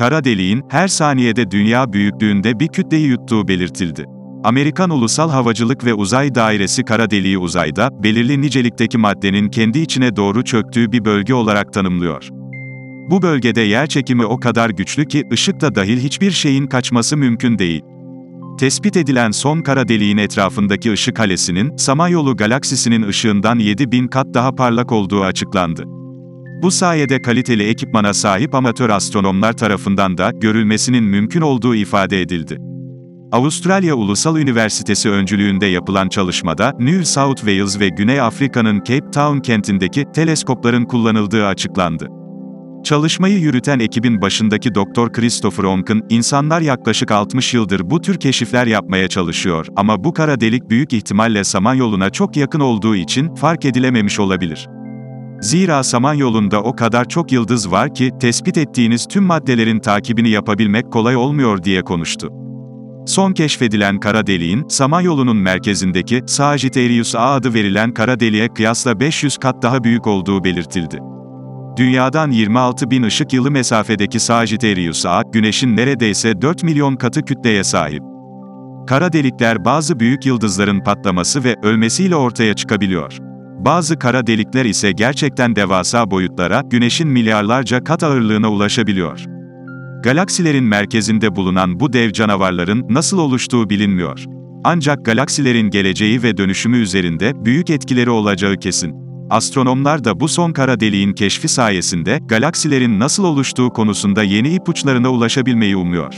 kara deliğin, her saniyede dünya büyüklüğünde bir kütleyi yuttuğu belirtildi. Amerikan Ulusal Havacılık ve Uzay Dairesi kara deliği uzayda, belirli nicelikteki maddenin kendi içine doğru çöktüğü bir bölge olarak tanımlıyor. Bu bölgede yerçekimi o kadar güçlü ki, ışık da dahil hiçbir şeyin kaçması mümkün değil. Tespit edilen son kara deliğin etrafındaki ışık halesinin, Samanyolu galaksisinin ışığından 7000 kat daha parlak olduğu açıklandı. Bu sayede kaliteli ekipmana sahip amatör astronomlar tarafından da görülmesinin mümkün olduğu ifade edildi. Avustralya Ulusal Üniversitesi öncülüğünde yapılan çalışmada, New South Wales ve Güney Afrika'nın Cape Town kentindeki teleskopların kullanıldığı açıklandı. Çalışmayı yürüten ekibin başındaki Dr. Christopher Onken, insanlar yaklaşık 60 yıldır bu tür keşifler yapmaya çalışıyor ama bu kara delik büyük ihtimalle Samanyolu'na çok yakın olduğu için fark edilememiş olabilir. Zira Samanyolu'nda o kadar çok yıldız var ki, tespit ettiğiniz tüm maddelerin takibini yapabilmek kolay olmuyor diye konuştu. Son keşfedilen kara deliğin, Samanyolu'nun merkezindeki Sagittarius A adı verilen kara deliğe kıyasla 500 kat daha büyük olduğu belirtildi. Dünyadan 26.000 ışık yılı mesafedeki Sagittarius A, Güneş'in neredeyse 4 milyon katı kütleye sahip. Kara delikler bazı büyük yıldızların patlaması ve ölmesiyle ortaya çıkabiliyor. Bazı kara delikler ise gerçekten devasa boyutlara, Güneş'in milyarlarca kat ağırlığına ulaşabiliyor. Galaksilerin merkezinde bulunan bu dev canavarların nasıl oluştuğu bilinmiyor. Ancak galaksilerin geleceği ve dönüşümü üzerinde büyük etkileri olacağı kesin. Astronomlar da bu son kara deliğin keşfi sayesinde, galaksilerin nasıl oluştuğu konusunda yeni ipuçlarına ulaşabilmeyi umuyor.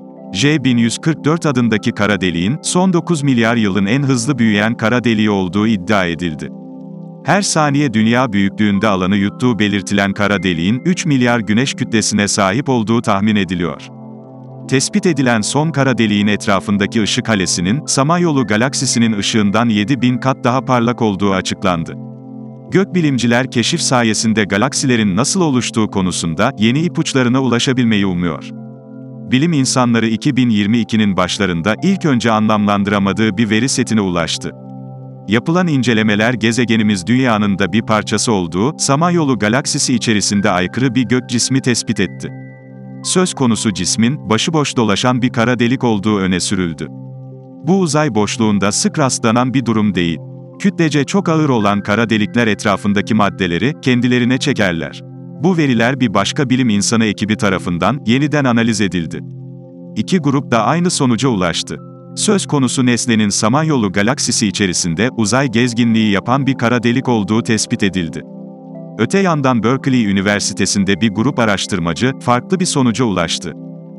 J1144 adındaki kara deliğin, son 9 milyar yılın en hızlı büyüyen kara deliği olduğu iddia edildi. Her saniye dünya büyüklüğünde alanı yuttuğu belirtilen kara deliğin, 3 milyar güneş kütlesine sahip olduğu tahmin ediliyor. Tespit edilen son kara deliğin etrafındaki ışık halesinin, Samanyolu galaksisinin ışığından 7000 kat daha parlak olduğu açıklandı. Gökbilimciler keşif sayesinde galaksilerin nasıl oluştuğu konusunda yeni ipuçlarına ulaşabilmeyi umuyor. Bilim insanları 2022'nin başlarında ilk önce anlamlandıramadığı bir veri setine ulaştı. Yapılan incelemeler gezegenimiz Dünya'nın da bir parçası olduğu, Samanyolu galaksisi içerisinde aykırı bir gök cismi tespit etti. Söz konusu cismin, başıboş dolaşan bir kara delik olduğu öne sürüldü. Bu uzay boşluğunda sık rastlanan bir durum değil. Kütlece çok ağır olan kara delikler etrafındaki maddeleri kendilerine çekerler. Bu veriler bir başka bilim insanı ekibi tarafından yeniden analiz edildi. İki grup da aynı sonuca ulaştı. Söz konusu nesnenin Samanyolu galaksisi içerisinde uzay gezginliği yapan bir kara delik olduğu tespit edildi. Öte yandan Berkeley Üniversitesi'nde bir grup araştırmacı farklı bir sonuca ulaştı.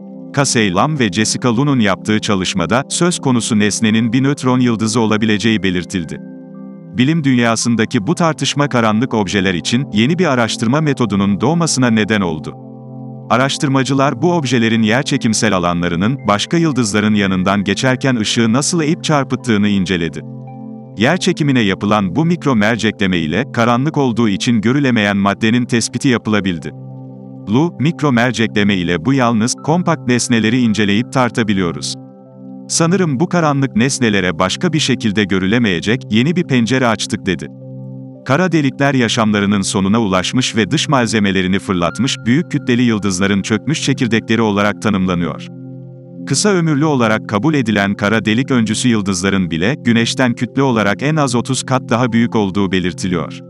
Casey Lam ve Jessica Lu'nun yaptığı çalışmada söz konusu nesnenin bir nötron yıldızı olabileceği belirtildi. Bilim dünyasındaki bu tartışma karanlık objeler için yeni bir araştırma metodunun doğmasına neden oldu. Araştırmacılar bu objelerin yerçekimsel alanlarının başka yıldızların yanından geçerken ışığı nasıl eğip çarpıttığını inceledi. Yerçekimine yapılan bu mikro mercekleme ile karanlık olduğu için görülemeyen maddenin tespiti yapılabildi. Lu, mikro mercekleme ile bu yalnız kompakt nesneleri inceleyip tartabiliyoruz. Sanırım bu karanlık nesnelere başka bir şekilde görülemeyecek yeni bir pencere açtık dedi. Kara delikler yaşamlarının sonuna ulaşmış ve dış malzemelerini fırlatmış büyük kütleli yıldızların çökmüş çekirdekleri olarak tanımlanıyor. Kısa ömürlü olarak kabul edilen kara delik öncüsü yıldızların bile Güneş'ten kütle olarak en az 30 kat daha büyük olduğu belirtiliyor.